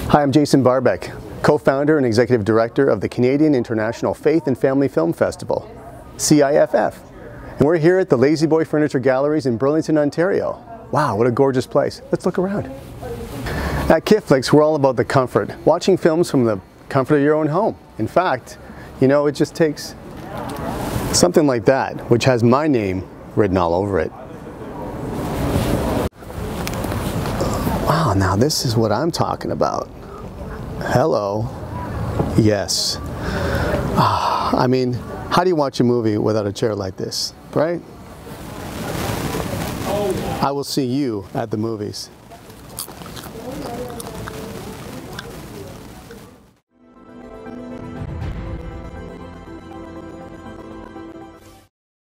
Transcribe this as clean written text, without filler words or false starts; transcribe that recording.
Hi, I'm Jason Barbeck, co-founder and executive director of the Canadian International Faith and Family Film Festival, CIFF. And we're here at the La-Z Boy Furniture Galleries in Burlington, Ontario. Wow, what a gorgeous place. Let's look around. At CIFF LA-Z, we're all about the comfort, watching films from the comfort of your own home. In fact, you know, it just takes something like that, which has my name written all over it. Wow, now this is what I'm talking about. Hello. Yes. I mean, how do you watch a movie without a chair like this, right? I will see you at the movies.